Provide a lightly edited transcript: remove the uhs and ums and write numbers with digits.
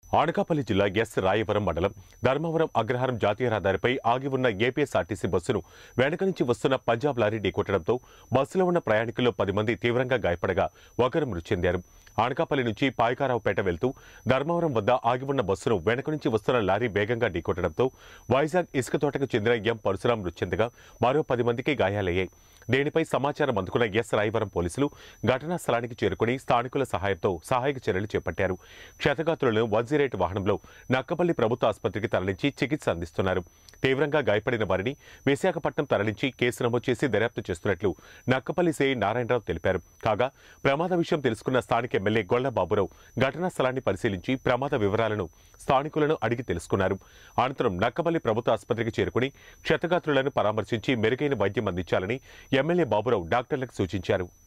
అనకాపల్లి జిల్లా ఎస్ రాయవరం మండలం ధర్మవరం అగ్రహారం జాతీయ రహదారిపై ఆగి ఉన్న ఏపీఎస్ఆర్టీసీ బస్సును వెనక నుంచి వస్తున్న పంజాబ్ లారీ ఢీకొట్టడంతో బస్సులో ఉన్న ప్రయాణికుల్లో 10 మంది తీవ్రంగా గాయపడగా ఒకరు మృతి చెందారు. అనకాపల్లి నుంచి పాయకారావుపేట వెళ్తూ ధర్మవరం వద్ద ఆగి ఉన్న బస్సును వెనక నుంచి వస్తున్న లారీ వేగంగా ఢీకొట్టడంతో వైజాగ్ ఇసుక తోటకు చెందిన ఎం పరశురాం మృతి చెందగా మరో 10 మందికి గాయాలయ్యాయి. దీనిపై సమాచారం అందుకున్న ఎస్ రాయవరం పోలీసులు ఘటనా స్థలానికి చేరుకుని స్థానికుల సహాయంతో సహాయక చర్యలు చేపట్టారు. క్షతగాత్రులను 108 వాహనంలో నక్కపల్లి ప్రభుత్వ ఆసుపత్రికి తరలించి చికిత్స అందిస్తున్నారు. తీవ్రంగా గాయపడిన వారిని విశాఖపట్నం తరలించి కేసు నమోదు చేసి దర్యాప్తు చేస్తున్నట్లు నక్కపల్లి సిఐ నారాయణరావు తెలిపారు. కాగా ప్రమాద విషయం తెలుసుకున్న స్థానిక ఎమ్మెల్యే గొల్ల బాబురావు ఘటనా స్థలాన్ని పరిశీలించి ప్రమాద వివరాలను స్థానికులను అడిగి తెలుసుకున్నారు. అనంతరం నక్కపల్లి ప్రభుత్వ ఆసుపత్రికి చేరుకుని క్షతగాత్రులను పరామర్శించి మెరుగైన వైద్యం అందించాలని ఎమ్మెల్యే బాబురావు డాక్టర్లకు సూచించారు.